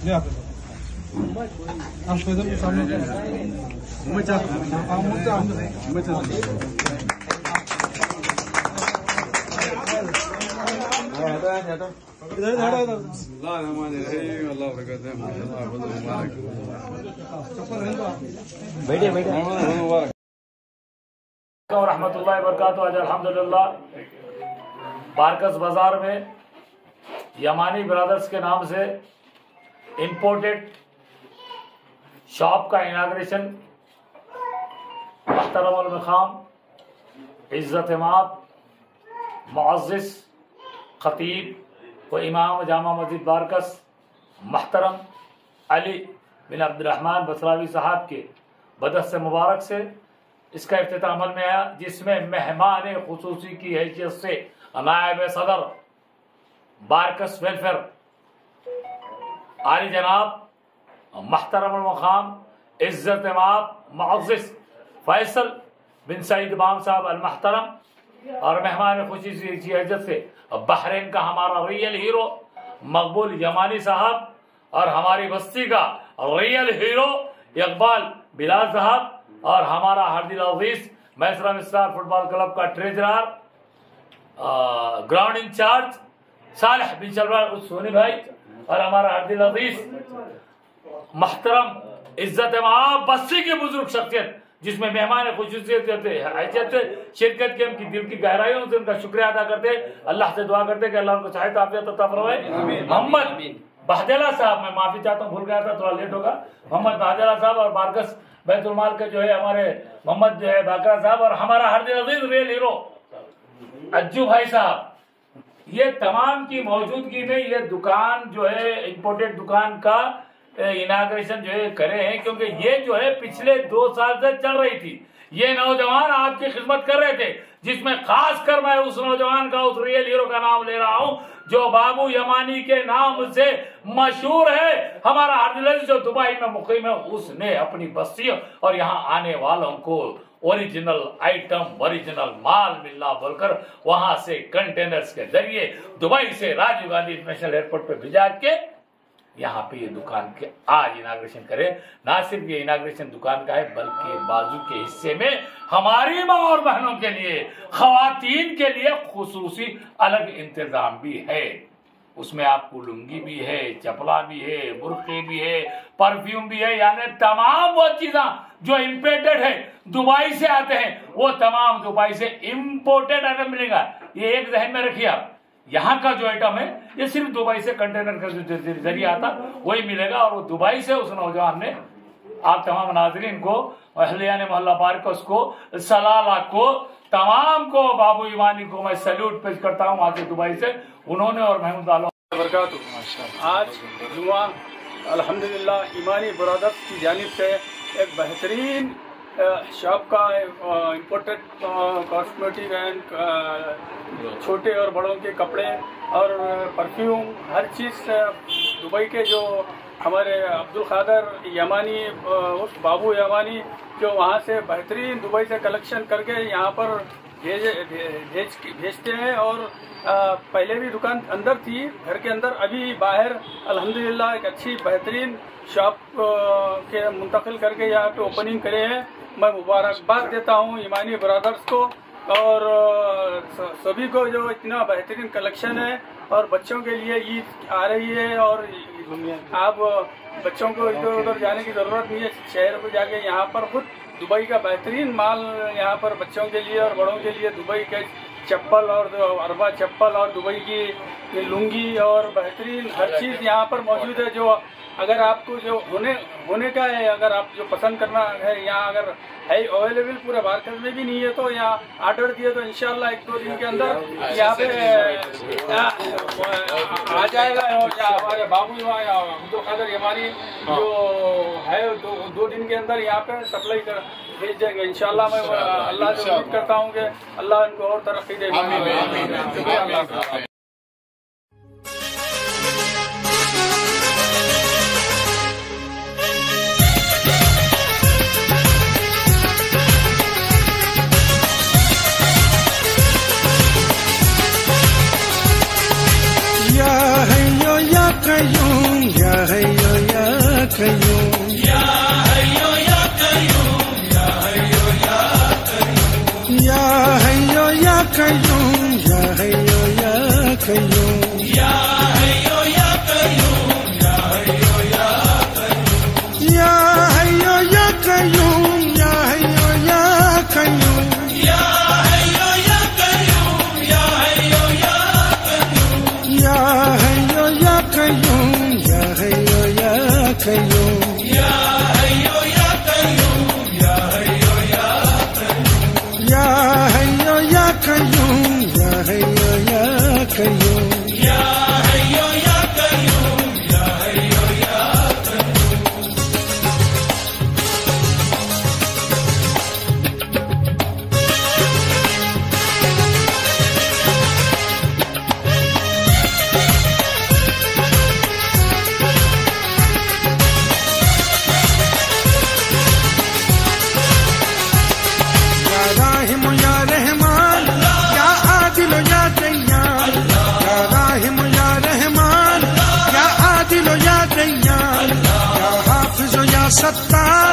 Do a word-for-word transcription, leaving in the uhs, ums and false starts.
बैठिए बैठिए रहमतुल्लाहि व बरकातुहू। आज अल्हम्दुलिल्लाह बारकस बाजार में यमानी ब्रदर्स के नाम से इंपोर्टेड शॉप का इनाग्रेशन मुहतरम अल मकाम इज़्ज़त माब मुअज़्ज़िज़ खतीब व इमाम जामा मस्जिद बारकस मुहतरम अली बिन अब्दुर्रहमान बसरावी साहब के बदस्त मुबारक से इसका इफ्तिताह अमल में आया, जिसमें मेहमान खुसूसी की हैसियत से नायब सदर बारकस वेलफेयर आली जनाब मुहतरम मकाम इज़्ज़त माब मुअज़्ज़िज़ फैसल बिन सईद बाम साहब अल मुहतरम और मेहमान खुसूसी की हैसियत से बहरीन का हमारा रियल हीरो मकबूल यमानी साहब और हमारी बस्ती का रियल हीरो इकबाल बिलाल साहब और हमारा हरदिल अजीज मैसरा स्टार फुटबॉल क्लब का treasurer ground incharge Saleh bin Shalwar Soni भाई और हमारा हरदिल अजीज मुहतरम इज़्ज़त माब बस्ती की बुजुर्ग शख्सियत जिसमें मेहमान खुसूसियत शिरकत की उनकी दिल की गहराइयों से उनका शुक्रिया अदा करते, अल्लाह से दुआ करते कि अल्लाह उनको सहायता आफियत अता फरमाए। मोहम्मद बहदेला साहब, मैं माफी चाहता हूँ, भूल गया था, थोड़ा लेट होगा। मोहम्मद बहदेला साहब और बारकस बैतुल माल के जो है हमारे मोहम्मद जो है बाकरा साहब और हमारा हरदिल अजीज रियल हीरो अज्जू भाई साहब, ये तमाम की मौजूदगी में ये दुकान जो है इंपोर्टेड दुकान का इनाग्रेशन जो है करे हैं, क्योंकि ये जो है पिछले दो साल से चल रही थी। ये नौजवान आपकी खिदमत कर रहे थे, जिसमें खास कर मैं उस नौजवान का, उस रियल हीरो का नाम ले रहा हूं जो बाबू यमानी के नाम से मशहूर है। हमारा हरदिल अजीज जो दुबई में मुकीम है, उसने अपनी बस्ती और यहाँ आने वालों को ओरिजिनल आइटम, ओरिजिनल माल मिलना बोलकर वहां से कंटेनर्स के जरिए दुबई से राजीव गांधी इंटरनेशनल एयरपोर्ट पे भिजा के यहाँ पे ये दुकान के आज इनाग्रेशन करे। ना सिर्फ ये इनाग्रेशन दुकान का है, बल्कि बाजू के हिस्से में हमारी माँ और बहनों के लिए, खवातीन के लिए खुसूसी अलग इंतजाम भी है। उसमें आपको लुंगी भी है, चपला भी है, बुर्के भी है, परफ्यूम भी है, यानी तमाम वो चीजें जो इम्पोर्टेड है, दुबई से आते हैं, वो तमाम दुबई से इम्पोर्टेड आइटम मिलेगा। ये एक जहन में रखिए आप, यहाँ का जो आइटम है ये सिर्फ दुबई से कंटेनर का जो जरिए आता वही मिलेगा, और वो दुबई से उस नौजवान ने आप तमाम नाजरीन को, अहलियाने मोहल्ला बारकस को, सलाला को, तमाम को, बाबू यमानी को मैं सैल्यूट पेश करता हूँ आज दुबई से, उन्होंने और महमूद आलम बरकातहू। आज जुमा अल्हम्दुलिल्लाह यमानी ब्रदर्स की जानिब से एक बेहतरीन शॉप का इम्पोर्टेड कॉस्मेटिक एंड छोटे और बड़ों के कपड़े और परफ्यूम, हर चीज़ दुबई के जो हमारे अब्दुल कादर यमानी, उस बाबू यमानी जो वहाँ से बेहतरीन दुबई से कलेक्शन करके यहाँ पर भेज भेज भेजते हैं। और आ, पहले भी दुकान अंदर थी, घर के अंदर, अभी बाहर अल्हम्दुलिल्लाह एक अच्छी बेहतरीन शॉप के मुंतकिल करके यहाँ पे ओपनिंग करे हैं। मैं मुबारकबाद देता हूँ यमानी ब्रदर्स को और सभी को जो इतना बेहतरीन कलेक्शन है। और बच्चों के लिए ईद आ रही है और आप बच्चों को इधर उधर जाने की ज़रूरत नहीं है, शहर को जाके यहाँ पर खुद दुबई का बेहतरीन माल यहाँ पर बच्चों के लिए और बड़ों के लिए दुबई के चप्पल और अरबा चप्पल और दुबई की लुंगी और बेहतरीन हर चीज़ यहाँ पर मौजूद है। जो अगर आपको जो होने होने का है, अगर आप जो पसंद करना है, यहाँ अगर है अवेलेबल पूरे भारत में भी नहीं है तो यहाँ ऑर्डर दिए तो इंशाल्लाह एक दो दिन के अंदर यहाँ पे आ जाएगा। और हमारे बाबू अब्दुल कादर यमानी जो है दो, दो दिन के अंदर यहाँ पे सप्लाई कर भेज देंगे इंशाल्लाह। मैं अल्लाह से उम्मीद करता हूँ कि अल्लाह इनको और तरक्की दे। शुक्रिया। Ya Hayyu Ya Qayyum, Ya Hayyu Qayyum या हय्यो या कय्यूम या हय्यो या कय्यूम या हय्यो या कय्यूम या हय्यो या कय्यूम या हय्यो या कय्यूम या हय्यो या सत्तार